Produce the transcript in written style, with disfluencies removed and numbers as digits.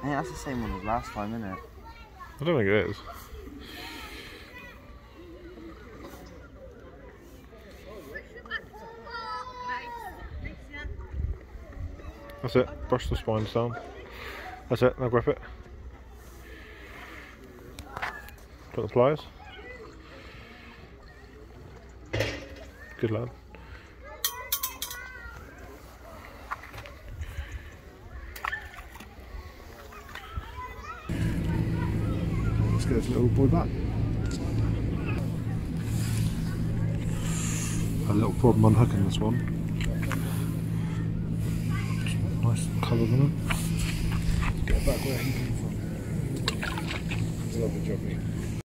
think that's the same one as last time, isn't it? I don't think it is. That's it, brush the spines down. That's it, now grip it. Put the pliers. Good lad. Let's get this little boy back. A little problem unhooking this one. Nice colour on it. Get it back where he came from. Lovely job, mate.